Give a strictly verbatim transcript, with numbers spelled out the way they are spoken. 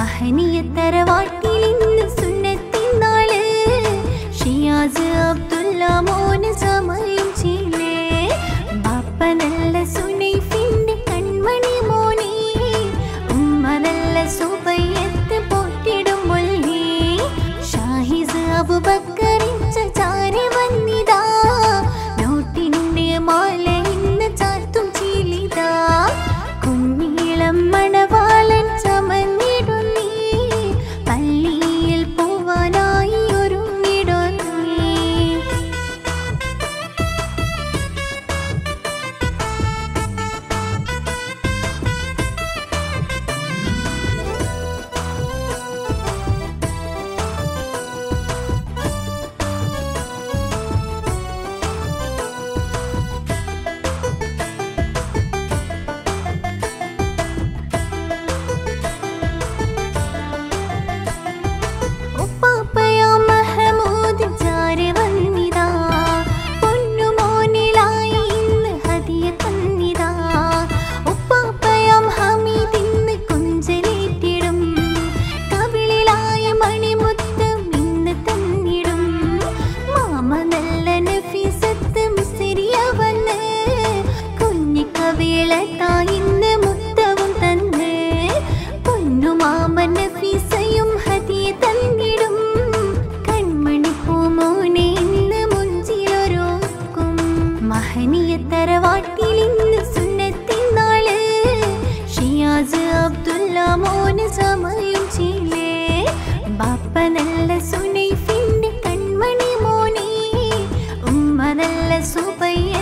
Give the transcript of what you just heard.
മഹനീയ തറവാട്ടിൽ ഇന്ന് സുന്നത്തിൻ നാള് ഷിയാസ് അബ്ദുള്ള മോന് സമയം ചെയ്യലേ ബാപ്പ നല്ല സുനൈഫിന്റെ കൺമണി മോനെ ഉമ്മ നല്ല സുബയ്യത്ത് പോറ്റിടും മുല്ലേ ഷാഹിസ് അബൂബക്കറിൻ ചാരെ വന്നിതാ നോട്ടിന്റെ മാല ഇന്ന് ചാർത്തും ചീലിതാ കുഞ്ഞിളം മണവാളൻ ചമഞ്ഞിടുന്നീ പള്ളിയിൽ പോവാനായി ഒരുങ്ങിടുന്നീ മഹനീയ തറവാട്ടിൽ ഇന്ന് സുന്നത്തിൻ നാള് ഷിയാസ് അബ്ദുള്ള മോന് സമയം ചെയ്യലേ ബാപ്പ നല്ല സുനൈഫിന്റെ കൺമണി മോനെ ഉമ്മ നല്ല സുബയ്യ